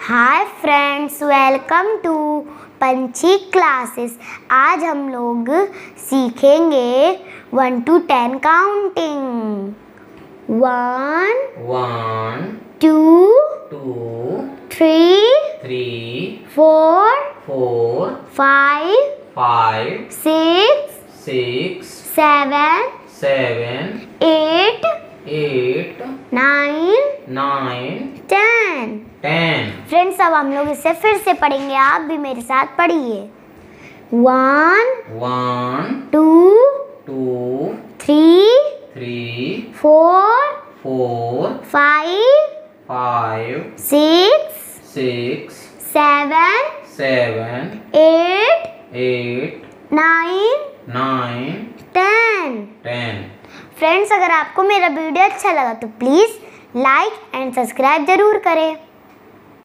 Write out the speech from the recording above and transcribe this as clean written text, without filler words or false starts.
Hi friends, welcome to Panchhi classes. आज हम लोग सीखेंगे 1 to 10 काउंटिंग। 1 2 3 4 5 6 7 8 9 10। फ्रेंड्स, अब हम लोग इसे फिर से पढ़ेंगे, आप भी मेरे साथ पढ़िए। 1 2 3 4 5 6 7 8 9 10। फ्रेंड्स, अगर आपको मेरा वीडियो अच्छा लगा तो प्लीज़ लाइक एंड सब्सक्राइब ज़रूर करें।